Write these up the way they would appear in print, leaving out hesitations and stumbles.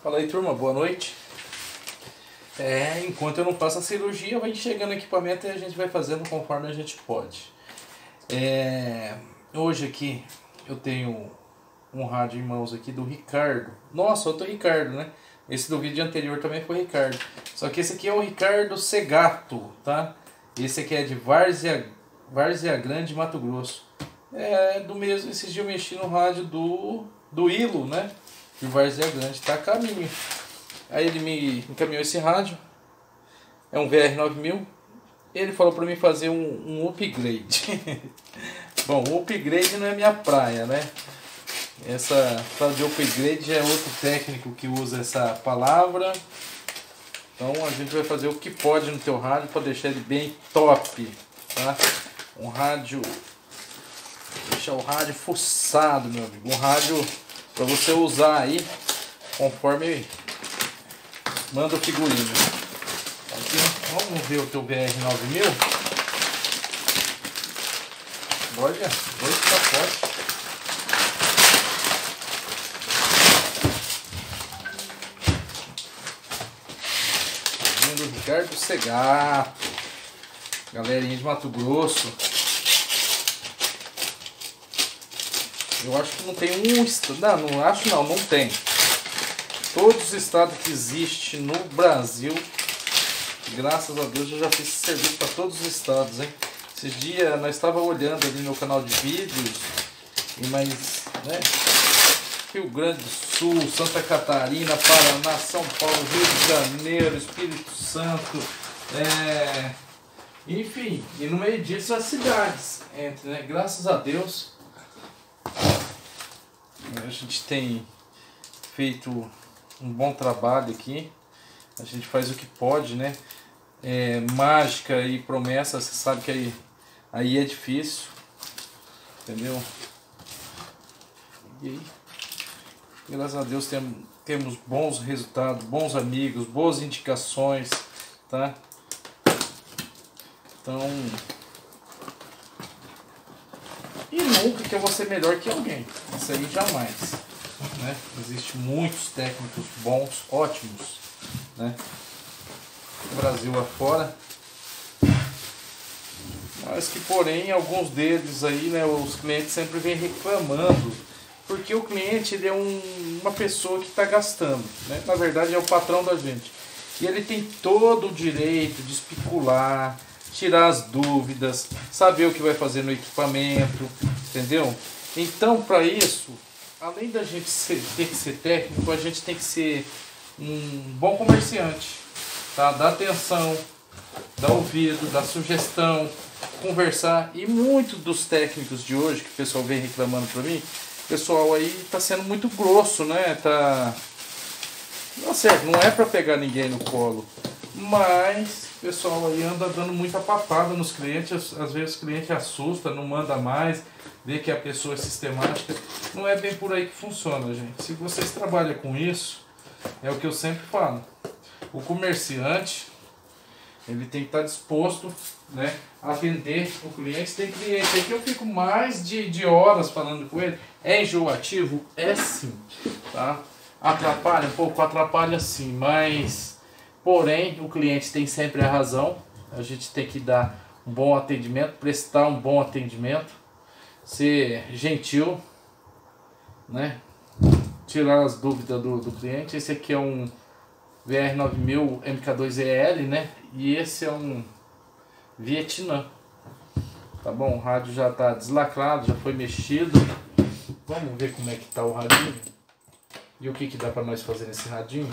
Fala aí, turma, boa noite. Enquanto eu não faço a cirurgia, vai chegando equipamento e a gente vai fazendo conforme a gente pode. Hoje aqui eu tenho um rádio em mãos aqui do Ricardo. Nossa, outro Ricardo, né? Esse do vídeo anterior também foi Ricardo. Só que esse aqui é o Ricardo Segato, tá? Esse aqui é de Várzea Grande, Mato Grosso. Do mesmo, esses dias eu mexi no rádio do Ilo, né? De Várzea Grande, tá a caminho. Aí ele me encaminhou esse rádio. É um VR9000. Ele falou pra mim fazer um upgrade. Bom, o upgrade não é minha praia, né? Essa tal de upgrade já é outro técnico que usa essa palavra. Então a gente vai fazer o que pode no teu rádio para deixar ele bem top, tá? Um rádio, deixar o rádio fuçado, meu amigo. Um rádio para você usar aí conforme manda o figurino. Aqui, vamos ver o teu VR9000. Olha, 2 pacotes. Do Ricardo Segato, galerinha de Mato Grosso. Eu acho que não tem um estado, não acho não tem. Todos os estados que existem no Brasil, graças a Deus eu já fiz serviço para todos os estados, hein? Esses dias nós estávamos olhando ali no canal de vídeos, mas, né? Rio Grande do Sul, Santa Catarina, Paraná, São Paulo, Rio de Janeiro, Espírito Santo, enfim, e no meio disso as cidades, né? Graças a Deus a gente tem feito um bom trabalho aqui, a gente faz o que pode, né? Mágica e promessa, você sabe que aí é difícil, entendeu? E aí, graças a Deus temos bons resultados, bons amigos, boas indicações, tá? Então, e nunca que eu vou ser melhor que alguém, isso aí jamais, né? Existem muitos técnicos bons, ótimos, né? No Brasil afora, mas que porém alguns deles aí, né? Os clientes sempre vêm reclamando. Porque o cliente ele é uma pessoa que está gastando, né? Na verdade é o patrão da gente. E ele tem todo o direito de especular, tirar as dúvidas, saber o que vai fazer no equipamento, entendeu? Então para isso, além da gente ter que ser técnico, a gente tem que ser um bom comerciante, tá? Dar atenção, dar ouvido, dar sugestão, conversar. E muitos dos técnicos de hoje, que o pessoal vem reclamando para mim, o pessoal aí tá sendo muito grosso, né? Não certo, não é para pegar ninguém no colo, mas o pessoal aí anda dando muita papada nos clientes. Às vezes o cliente assusta, não manda mais, vê que a pessoa é sistemática. Não é bem por aí que funciona, gente. Se vocês trabalham com isso, é o que eu sempre falo. O comerciante, ele tem que estar disposto, né, a atender o cliente. Tem cliente aí que eu fico mais de horas falando com ele. É enjoativo? É sim, tá? Atrapalha um pouco? Atrapalha sim, mas porém o cliente tem sempre a razão. A gente tem que dar um bom atendimento, prestar um bom atendimento, ser gentil, né? Tirar as dúvidas do cliente. Esse aqui é um VR9000 MK2EL, né? E esse é um Vietnã, tá bom? O rádio já está deslacrado, já foi mexido. Vamos ver como é que tá o radinho e o que dá para nós fazer nesse radinho.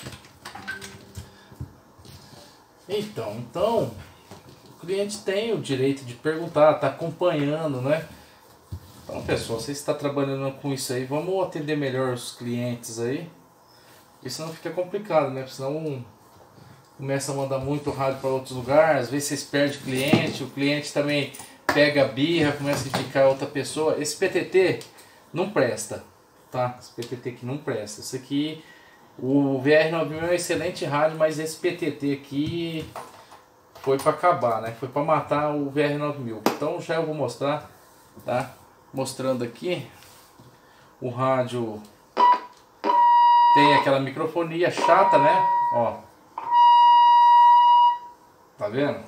Então o cliente tem o direito de perguntar, tá acompanhando, né? Então, pessoal, você está trabalhando com isso aí, vamos atender melhor os clientes aí, porque senão fica complicado, né? Senão começa a mandar muito rádio para outros lugares, às vezes vocês perdem cliente, o cliente também pega a birra, começa a indicar outra pessoa. Esse PTT não presta, tá? Esse PTT aqui não presta. Esse aqui, o VR9000 é um excelente rádio, mas esse PTT aqui foi para acabar, né? Foi para matar o VR9000. Então já eu vou mostrar, tá? Mostrando aqui o rádio Tem aquela microfonia chata, né? Ó. Tá vendo?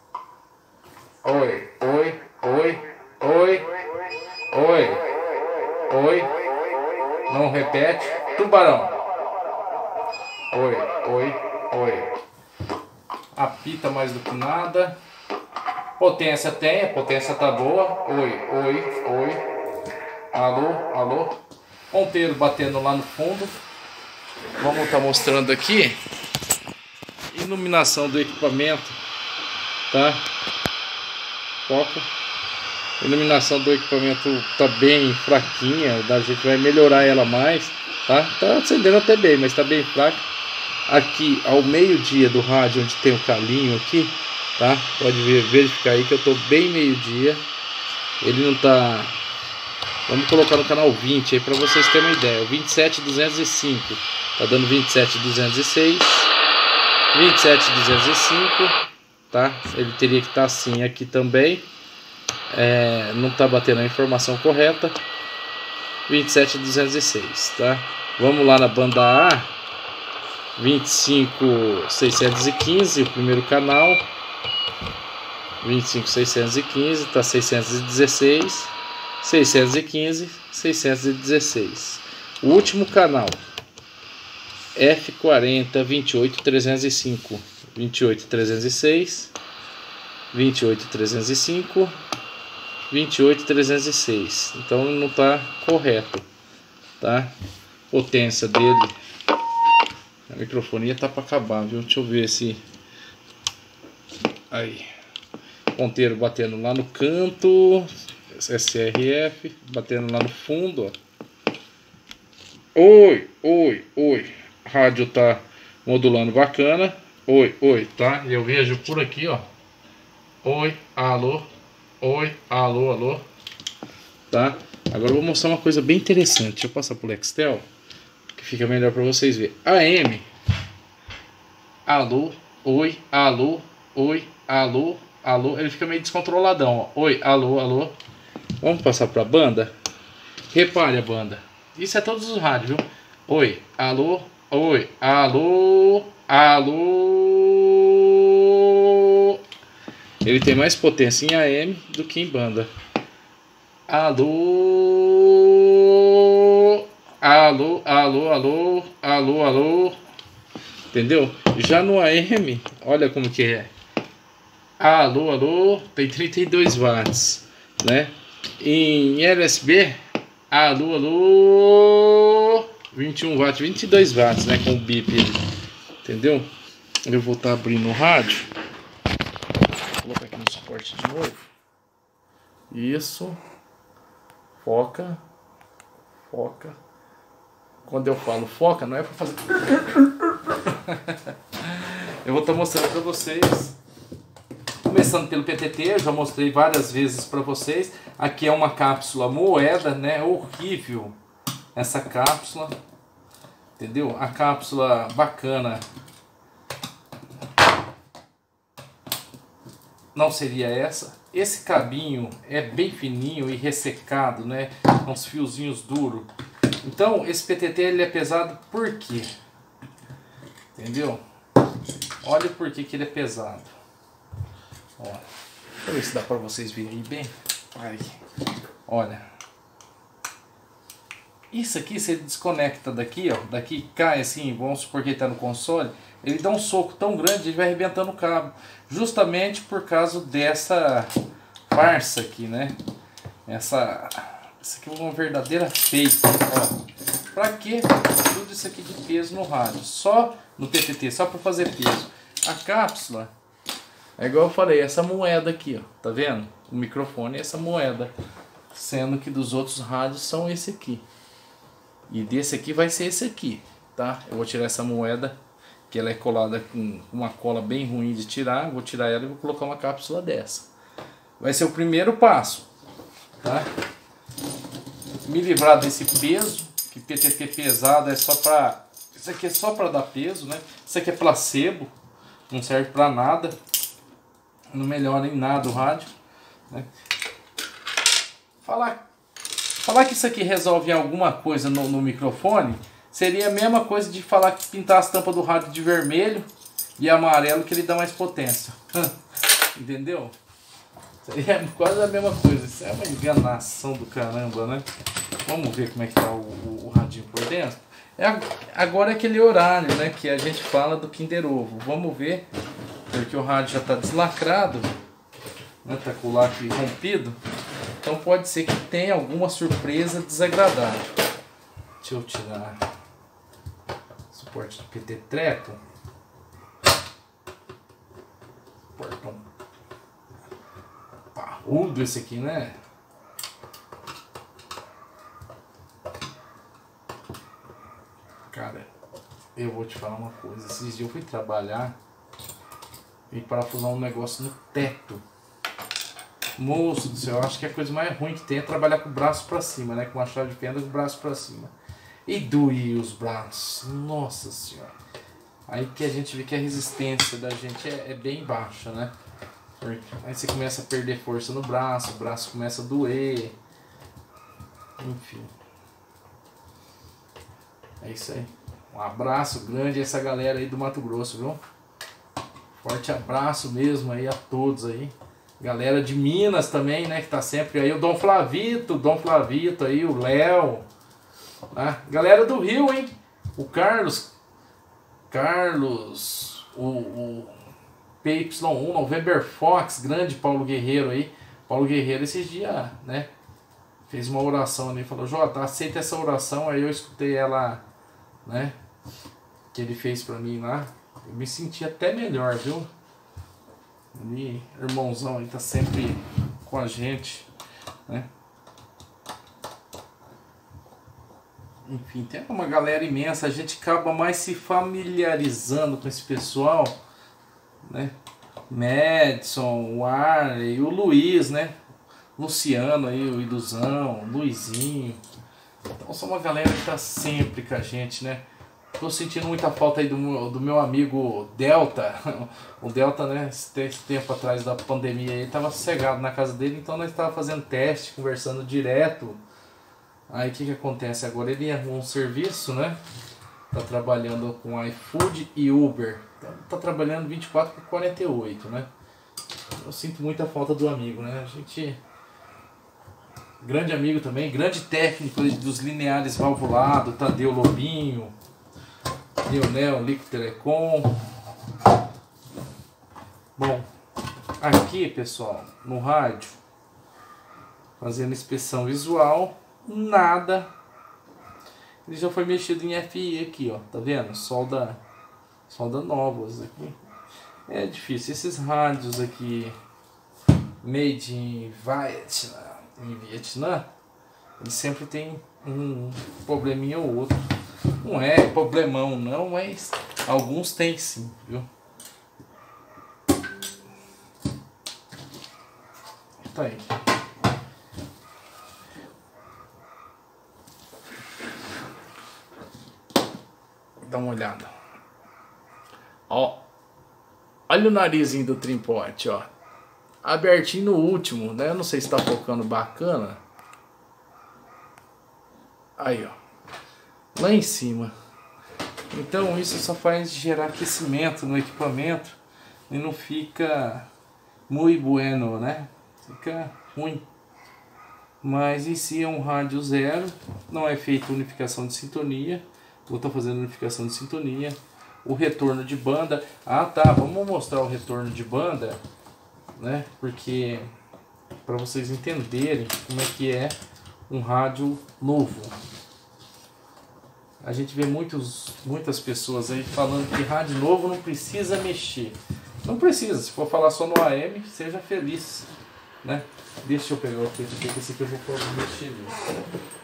Oi, oi, oi, oi, oi, oi. Não repete. Tubarão. Oi, oi, oi. Apita mais do que nada. Potência tem, a potência tá boa. Oi, oi, oi. Alô, alô. Ponteiro batendo lá no fundo. Vamos estar mostrando aqui. Iluminação do equipamento, tá? Foca. Iluminação do equipamento tá bem fraquinha. A gente vai melhorar ela mais, tá? Tá acendendo até bem, mas tá bem fraca. Aqui ao meio-dia do rádio, onde tem o calinho aqui, tá? Pode verificar aí que eu tô bem meio-dia. Ele não tá... Vamos colocar no canal 20 aí para vocês terem uma ideia. O 27205 tá dando 27206, 27205, tá? Ele teria que estar assim aqui também. Não tá batendo a informação correta. 27206, tá? Vamos lá na banda A. 25615, o primeiro canal. 25615, tá 616, 615, 616. O último canal F40 28305, 28306, 28305, 28306. Então não tá correto, tá? Potência dele, a microfonia tá para acabar, viu? Deixa eu ver se aí. Ponteiro batendo lá no canto, SRF batendo lá no fundo, ó. Oi, oi, oi. Rádio tá modulando bacana. Oi, oi, tá? Eu vejo por aqui, ó. Oi, alô. Oi, alô, alô. Tá? Agora eu vou mostrar uma coisa bem interessante. Deixa eu passar pro Lextel, que fica melhor para vocês verem. AM. Alô, oi, alô, oi, alô, alô. Ele fica meio descontroladão, ó. Oi, alô, alô. Vamos passar para a banda? Repare a banda. Isso é todos os rádios, viu? Oi, alô, oi, alô, alô. Ele tem mais potência em AM do que em banda. Alô, alô, alô, alô, alô, alô. Entendeu? Já no AM, olha como que é. Alô, alô, tem 32 watts, né? Em LSB, alô, alô, 21 watts, 22 watts, né? Com o bip, entendeu? Eu vou estar abrindo o rádio. Vou colocar aqui no suporte de novo. Isso. Foca. Foca. Quando eu falo foca, não é para fazer... Eu vou estar mostrando para vocês. Começando pelo PTT, eu já mostrei várias vezes para vocês. Aqui é uma cápsula moeda, né? Horrível essa cápsula, entendeu? A cápsula bacana não seria essa. Esse cabinho é bem fininho e ressecado, né? Uns fiozinhos duros. Então esse PTT ele é pesado por quê? Entendeu? Olha por que ele é pesado. Ó, deixa eu ver se dá para vocês verem bem. Aí. Olha. Isso aqui você desconecta daqui, ó. Daqui cai assim, vamos supor que ele está no console. Ele dá um soco tão grande, ele vai arrebentando o cabo. Justamente por causa dessa farsa aqui, né? Essa aqui é uma verdadeira fake. Ó. Pra que tudo isso aqui de peso no rádio? Só no PTT, só para fazer peso. A cápsula é igual eu falei, essa moeda aqui, ó. Tá vendo? O microfone é essa moeda. Sendo que dos outros rádios são esse aqui. E desse aqui vai ser esse aqui, tá? Eu vou tirar essa moeda, que ela é colada com uma cola bem ruim de tirar. Vou tirar ela e vou colocar uma cápsula dessa. Vai ser o primeiro passo, tá? Me livrar desse peso, que PTT pesado é só pra... Isso aqui é só pra dar peso, né? Isso aqui é placebo, não serve pra nada. Não melhora em nada o rádio, né? Falar que isso aqui resolve alguma coisa no microfone, Seria a mesma coisa de falar que pintar as tampas do rádio de vermelho e amarelo que ele dá mais potência. Entendeu? Seria quase a mesma coisa. Isso é uma enganação do caramba, né? Vamos ver como é que tá o radinho por dentro. Agora é aquele horário, né, que a gente fala do Kinder Ovo. Vamos ver, porque o rádio já está deslacrado, né, tá com o lacre rompido. Então pode ser que tenha alguma surpresa desagradável. Deixa eu tirar o suporte do PT Treco. Portão parrudo esse aqui, né? Cara, eu vou te falar uma coisa. Esses dias eu fui trabalhar e parafusar um negócio no teto. Moço do céu, eu acho que a coisa mais ruim que tem é trabalhar com o braço pra cima, né? Com a chave de fenda com o braço pra cima. E doía os braços. Nossa senhora. Aí que a gente vê que a resistência da gente é bem baixa, né? Aí você começa a perder força no braço, o braço começa a doer. Enfim. É isso aí. Um abraço grande a essa galera aí do Mato Grosso, viu? Forte abraço mesmo aí a todos aí. Galera de Minas também, né? Que tá sempre aí. O Dom Flavito aí, o Léo. Né? Galera do Rio, hein? O Carlos, o PY1, November Fox, grande Paulo Guerreiro aí. Paulo Guerreiro esses dias, né? Fez uma oração ali, falou, Jota, aceita essa oração. Aí eu escutei ela, né? Que ele fez pra mim lá. Eu me senti até melhor, viu? Ele, irmãozão aí, tá sempre com a gente, né? Enfim, tem uma galera imensa, a gente acaba mais se familiarizando com esse pessoal, né? Madison, o Arley, o Luiz, né? Luciano aí, o Iluzão, Luizinho. Então são uma galera que tá sempre com a gente, né? Tô sentindo muita falta aí do meu amigo Delta. O Delta, né, esse tempo atrás da pandemia, ele tava sossegado na casa dele, então nós tava fazendo teste, conversando direto. Aí o que acontece agora? Ele arrumou um serviço, né? Tá trabalhando com iFood e Uber. Tá trabalhando 24/48, né? Eu sinto muita falta do amigo, né? A gente... Grande amigo também, grande técnico dos lineares valvulados, Tadeu Lobinho, Leonel, Lico Telecom. Bom, aqui pessoal, no rádio, fazendo inspeção visual, nada. Ele já foi mexido em FI aqui, ó, tá vendo? Solda novas aqui. É difícil, esses rádios aqui, made in Vietnã, eles sempre tem um probleminha ou outro. Não é problemão não, mas alguns tem sim, viu? Tá aí. Dá uma olhada. Ó. Olha o narizinho do trimpote, ó. Abertinho no último, né? Eu não sei se tá focando bacana. Aí, ó. Lá em cima. Então isso só faz gerar aquecimento no equipamento e não fica muito bueno, né? Fica ruim. Mas em si é um rádio zero, não é feita unificação de sintonia. Vou estar fazendo unificação de sintonia. O retorno de banda. Ah tá, vamos mostrar o retorno de banda, né? Porque para vocês entenderem como é que é um rádio novo. A gente vê muitas pessoas aí falando que rádio novo não precisa mexer. Não precisa, se for falar só no AM, seja feliz, né? Deixa eu pegar o preto aqui, que esse aqui eu vou mexer nisso.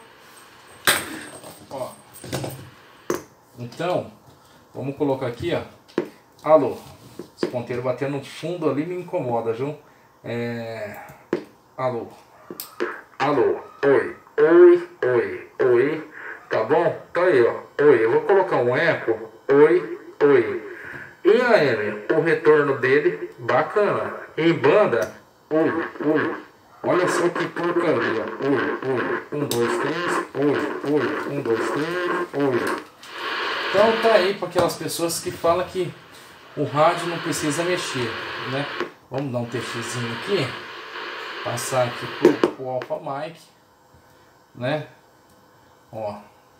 Ó. Então, vamos colocar aqui, ó. Alô. Esse ponteiro batendo no fundo ali me incomoda, viu? Alô. Alô. Oi. Oi. Oi. Oi. Tá bom? Tá aí, ó. Oi. Eu vou colocar um eco. Oi. Oi. Em AM, o retorno dele, bacana. Em banda, oi. Oi. Olha só que porcaria. Oi. Oi. 1, 2, 3. Oi. Oi. 1, 2, 3. Oi. Então tá aí para aquelas pessoas que falam que o rádio não precisa mexer, né? Vamos dar um testezinho aqui, passar aqui pro Alpha Mic, né? Ó,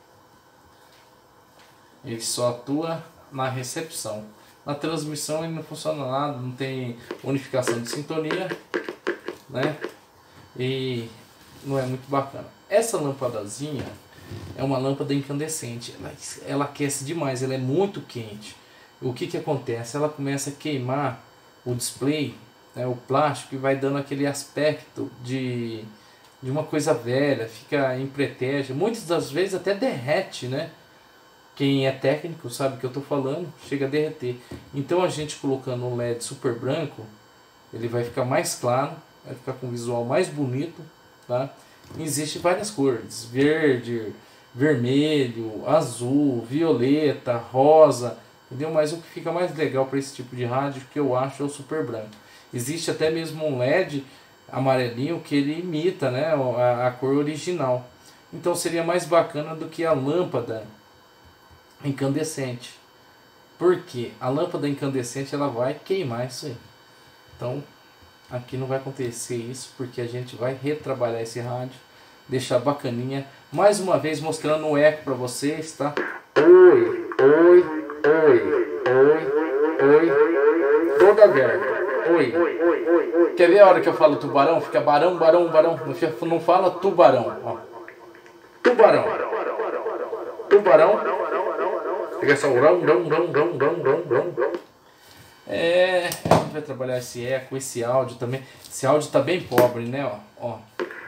ele só atua na recepção. Na transmissão ele não funciona nada, não tem unificação de sintonia, né? E não é muito bacana. Essa lâmpadazinha é uma lâmpada incandescente, ela aquece demais, ela é muito quente. O que que acontece? Ela começa a queimar o display, né, o plástico, e vai dando aquele aspecto de uma coisa velha, fica empretege, muitas das vezes até derrete, né? Quem é técnico sabe o que eu estou falando, chega a derreter. Então a gente colocando um LED super branco, ele vai ficar mais claro, vai ficar com um visual mais bonito, tá? Existem várias cores, verde, vermelho, azul, violeta, rosa, entendeu? Mas o que fica mais legal para esse tipo de rádio, que eu acho, é o super branco. Existe até mesmo um LED amarelinho que ele imita, né, a cor original. Então seria mais bacana do que a lâmpada incandescente. Porque a lâmpada incandescente ela vai queimar isso aí. Então aqui não vai acontecer isso, porque a gente vai retrabalhar esse rádio, deixar bacaninha. Mais uma vez mostrando o eco para vocês, tá? Oi, oi, oi, oi, oi, toda aberta. Oi. Quer ver a hora que eu falo tubarão? Fica barão, barão, barão. Não fala tubarão. Ó. Tubarão. Tubarão. Fica só rão, rão, rão, rão, rão, rão, rão. A gente vai trabalhar esse eco, esse áudio também. Esse áudio tá bem pobre, né? Ó.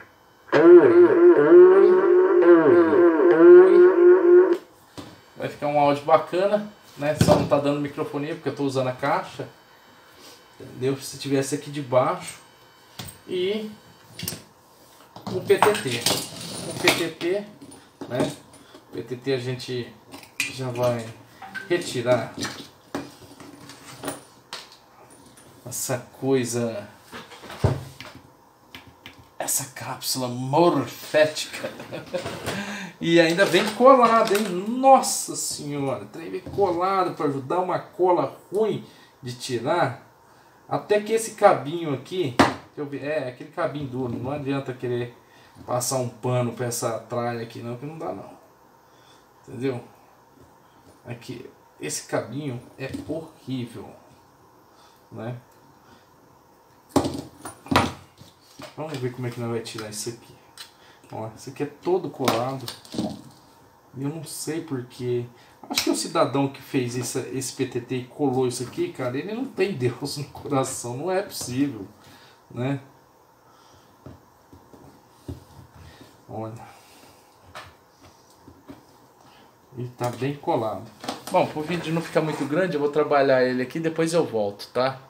Vai ficar um áudio bacana, né? Só não tá dando microfonia porque eu tô usando a caixa. Entendeu? Se tivesse aqui de baixo. E um PTT. Um PTT, né? PTT a gente já vai retirar essa coisa, essa cápsula morfética. E ainda vem colado, hein? Nossa senhora, trem vem colado para ajudar uma cola ruim de tirar. Até que esse cabinho aqui, aquele cabinho duro, não adianta querer passar um pano para essa tralha aqui não, que não dá não. Entendeu? Aqui, esse cabinho é horrível, né? Vamos ver como é que nós vamos tirar isso aqui. Ó, isso aqui é todo colado. E eu não sei porquê. Acho que o cidadão que fez esse PTT e colou isso aqui, cara, ele não tem Deus no coração. Não é possível, né? Olha. Ele tá bem colado. Bom, para o vídeo não ficar muito grande, eu vou trabalhar ele aqui, depois eu volto, tá?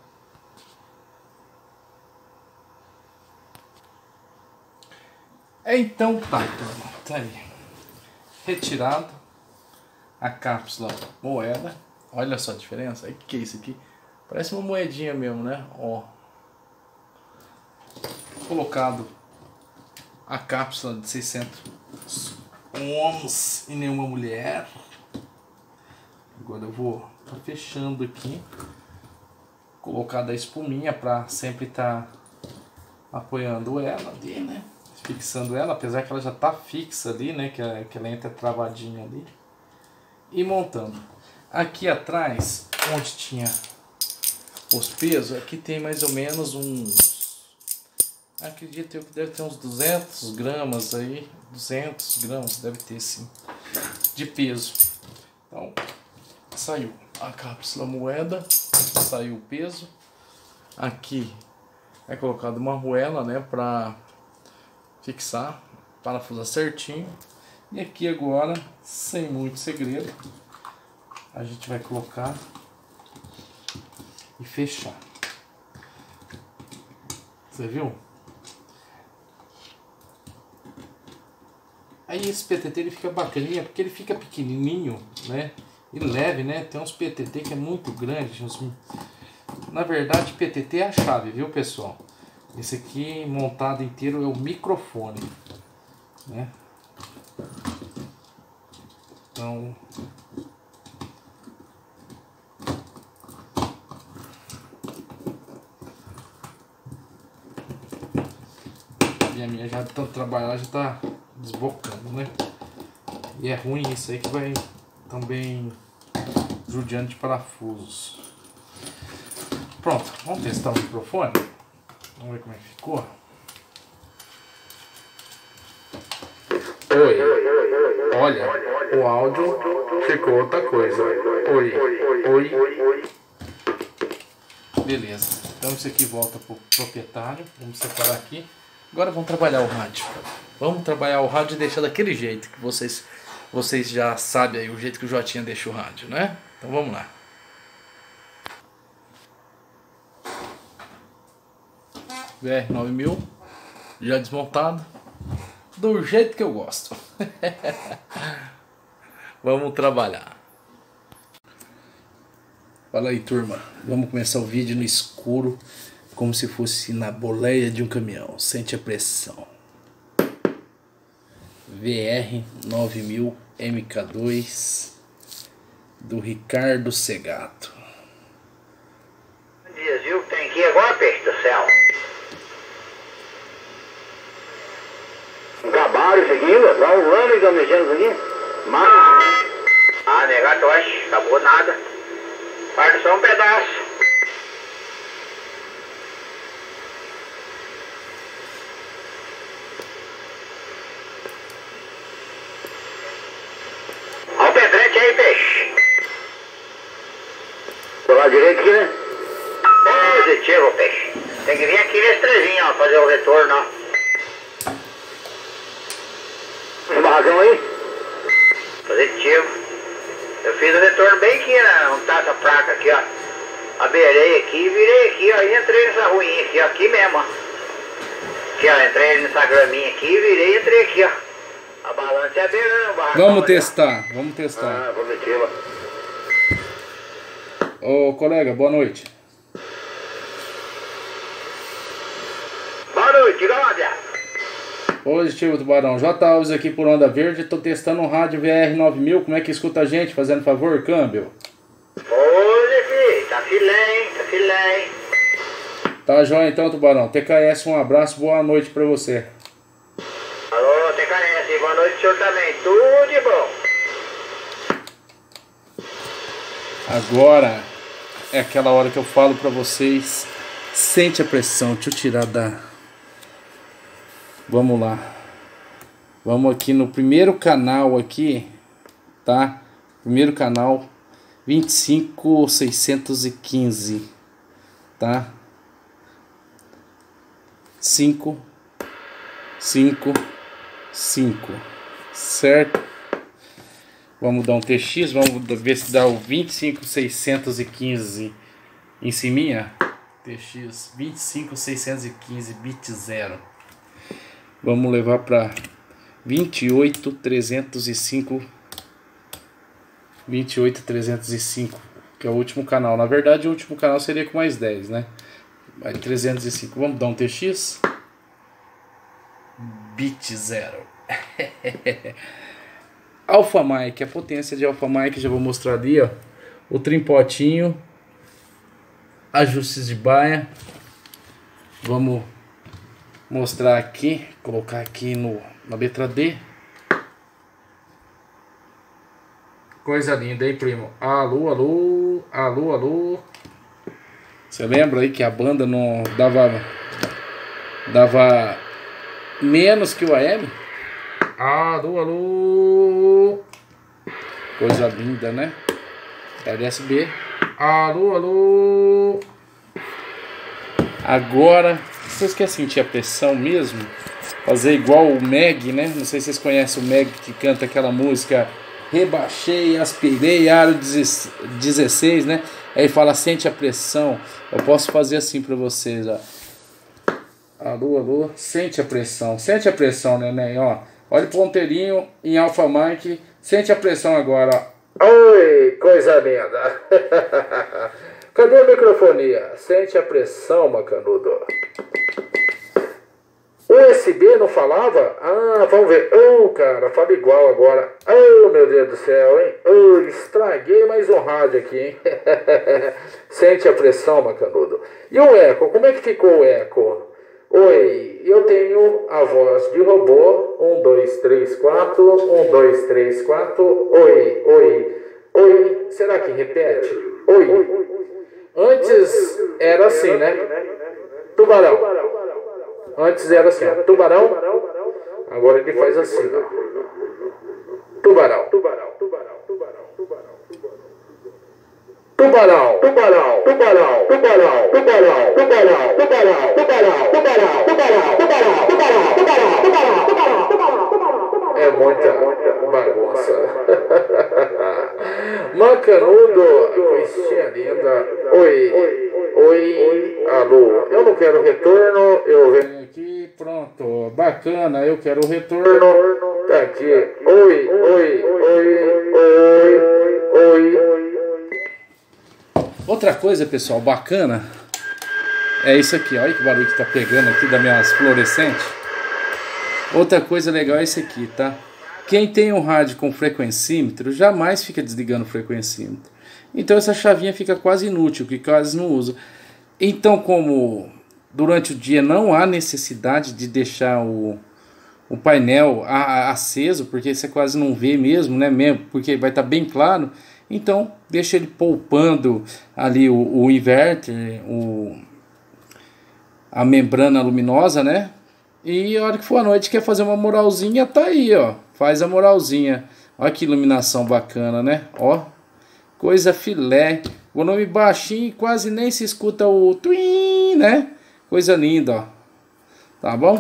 Então tá, turma. Tá aí. Retirado a cápsula moeda. Olha só a diferença. O que é isso aqui? Parece uma moedinha mesmo, né? Ó. Colocado a cápsula de 600 homens e nenhuma mulher. Agora eu vou fechando aqui. Colocado a espuminha para sempre estar apoiando ela ali, né? Fixando ela, apesar que ela já tá fixa ali, né? Que ela entra travadinha ali. E montando. Aqui atrás, onde tinha os pesos, aqui tem mais ou menos uns... Acredito eu que deve ter uns 200 gramas aí. 200 gramas deve ter sim. De peso. Então, saiu a cápsula moeda. Saiu o peso. Aqui é colocado uma arruela, né? Para fixar, parafusar certinho. E aqui agora, sem muito segredo, a gente vai colocar e fechar. Você viu? Aí esse PTT ele fica bacaninha porque ele fica pequenininho, né? E leve, né? Tem uns PTT que é muito grande. Na verdade, PTT é a chave, viu, pessoal? Esse aqui montado inteiro é o microfone, né? Então, minha já de tanto trabalhar já tá desbocando, né? E é ruim isso aí que vai também judiando de parafusos. Pronto, vamos testar o microfone. Vamos ver como é que ficou. Oi, olha, o áudio ficou outra coisa. Oi, oi. Beleza, então isso aqui volta pro proprietário. Vamos separar aqui. Agora vamos trabalhar o rádio. Vamos trabalhar o rádio e deixar daquele jeito que vocês já sabem aí, o jeito que o Jotinha deixa o rádio, né? Então vamos lá. VR9000 já desmontado, do jeito que eu gosto. Vamos trabalhar. Fala aí, turma. Vamos começar o vídeo no escuro, como se fosse na boleia de um caminhão. Sente a pressão. VR9000 MK2 do Ricardo Segato. Dias, viu? Tem que ir agora, peixe do céu. Acabaram isso aqui, vai um ano e mexendo aqui. Mas. Ah, negatório, acabou nada. Falta só um pedaço. Olha o pedrete aí, peixe. Do lado direito aqui, né? Positivo, peixe. Tem que vir aqui nesse trezinho, ó, fazer o retorno, ó. Tem barragão aí? Positivo. Eu fiz o retorno bem aqui, né? Onde tá essa placa aqui, ó. Abeirei aqui, virei aqui, ó. E entrei nessa ruinha aqui, ó. Aqui mesmo, ó. Aqui, ó. Entrei nessa graminha aqui, virei e entrei aqui, ó. A balança é abeirando o barracão. Vamos testar, vamos testar. Ah, positivo. Ô colega, boa noite. Boa noite, diga lá, viado. Positivo, Tubarão. J. Alves aqui por Onda Verde. Tô testando um rádio VR9000. Como é que escuta a gente? Fazendo favor, câmbio. Oi, filho. Tá filé, hein? Tá filé, hein? Tá joia então, Tubarão. TKS, um abraço. Boa noite pra você. Alô, TKS. Boa noite, senhor também. Tudo de bom. Agora é aquela hora que eu falo pra vocês. Sente a pressão. Deixa eu tirar da... Vamos lá. Vamos aqui no primeiro canal aqui, tá? Primeiro canal 25615, tá? 5 5 5, certo? Vamos dar um TX, vamos ver se dá o 25615 em cima. TX 25615 bit 0. Vamos levar para 28305, que é o último canal. Na verdade, o último canal seria com mais 10, né? Vai 305. Vamos dar um TX. Bit 0. Alpha Mic, a potência de Alpha Mic, já vou mostrar ali, ó. O trimpotinho, ajustes de baia. Vamos mostrar aqui, colocar aqui na letra D. Coisa linda, hein, primo? Alô, alô, alô, alô. Você lembra aí que a banda não dava menos que o AM? Alô, alô. Coisa linda, né? LSB. Alô, alô. Agora, se vocês querem sentir a pressão mesmo, fazer igual o Meg, né? Não sei se vocês conhecem o Meg que canta aquela música Rebaixei, aspirei, aro 16, né? Aí fala, sente a pressão. Eu posso fazer assim pra vocês, ó. Alô, alô, sente a pressão, neném, ó. Olha o ponteirinho em Alpha Mic, sente a pressão agora, ó. Oi, coisa linda. Cadê a microfonia? Sente a pressão, macanudo. USB não falava? Ah, vamos ver. Oh, cara, fala igual agora. Oh, meu Deus do céu, hein? Oh, estraguei mais um rádio aqui, hein? Sente a pressão, macanudo. E o eco? Como é que ficou o eco? Oi, eu tenho a voz de robô. 1, 2, 3, 4. 1, 2, 3, 4. Oi, oi, oi. Será que repete? Oi. Antes era assim, né? Tubarão. Antes era assim, ó. Tubarão. Agora ele faz assim, ó. Tubarão. Tubarão. Tubarão. Tubarão. Tubarão. Tubarão, tubarão, tubarão, tubarão, tubarão, tubarão, tubarão, tubarão, tubarão, tubarão, tubarão, tubarão, tubarão, tubarão, tubarão. É muita bagunça. Macanudo, coisinha linda. Oi, oi, alô. Eu não quero retorno, eu venho aqui, pronto, bacana, eu quero retorno. Tá aqui. Oi, oi, oi, oi, oi. Outra coisa, pessoal, bacana é isso aqui. Olha que barulho que tá pegando aqui das minhas fluorescentes. Outra coisa legal é isso aqui, tá? Quem tem um rádio com frequencímetro jamais fica desligando o frequencímetro. Então essa chavinha fica quase inútil, que quase não usa. Então, como durante o dia não há necessidade de deixar o painel aceso, porque você quase não vê mesmo, né? Mesmo porque vai estar bem claro. Então, deixa ele poupando ali o inverter, a membrana luminosa, né? E a hora que for à noite, quer fazer uma moralzinha, tá aí, ó. Faz a moralzinha. Olha que iluminação bacana, né? Ó, coisa filé. Volume baixinho, quase nem se escuta o twin, né? Coisa linda, ó. Tá bom?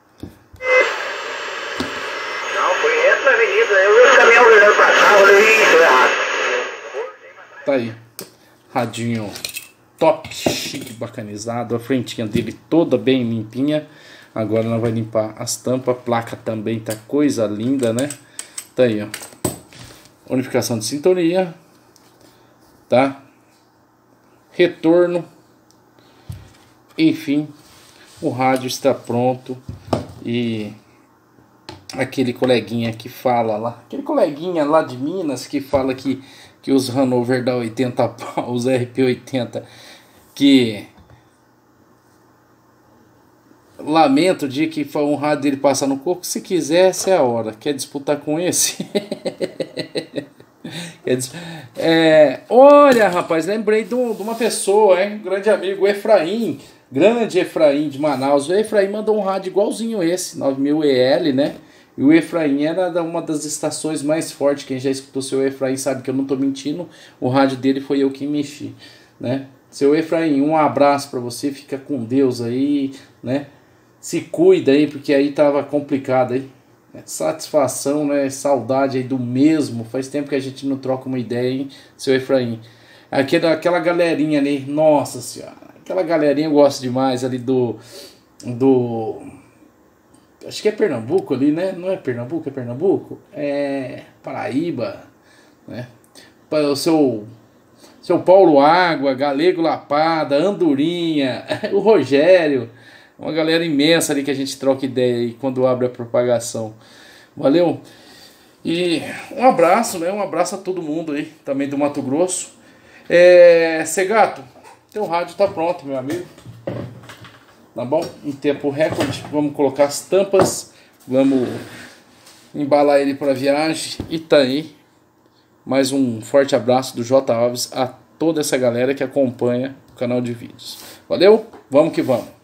Não, foi essa avenida. Eu vi os caminhões olhando pra cá, eu falei, isso é errado. Tá aí, radinho top, chique, bacanizado, a frentinha dele toda bem limpinha. Agora ela vai limpar as tampas, a placa também tá coisa linda, né? Tá aí, ó, unificação de sintonia, tá? Retorno, enfim, o rádio está pronto. E aquele coleguinha que fala lá, aquele coleguinha lá de Minas que fala que os Hanover dá 80 pau, os RP80, que lamento o dia que um rádio dele passar no coco. Se quiser, essa é a hora. Quer disputar com esse? Olha, rapaz, lembrei de uma pessoa, hein? Um grande amigo, o Efraim, grande Efraim de Manaus. O Efraim mandou um rádio igualzinho esse, 9000 EL, né? E o Efraim era uma das estações mais fortes. Quem já escutou o seu Efraim sabe que eu não tô mentindo. O rádio dele foi eu que mexi, né? Seu Efraim, um abraço para você. Fica com Deus aí, né? Se cuida aí, porque aí tava complicado aí. Satisfação, né? Saudade aí do mesmo. Faz tempo que a gente não troca uma ideia, hein, seu Efraim. Aquela galerinha ali, nossa senhora. Aquela galerinha eu gosto demais ali do acho que é Pernambuco ali, né? Não é Pernambuco, é Pernambuco? É Paraíba, né? O seu Paulo Água, Galego Lapada, Andorinha, o Rogério, uma galera imensa ali que a gente troca ideia aí quando abre a propagação. Valeu? E um abraço, né? Um abraço a todo mundo aí, também do Mato Grosso. Segato, teu rádio tá pronto, meu amigo. Tá bom? Em tempo recorde, vamos colocar as tampas, vamos embalar ele para viagem e tá aí. Mais um forte abraço do J. Alves a toda essa galera que acompanha o canal de vídeos. Valeu? Vamos que vamos!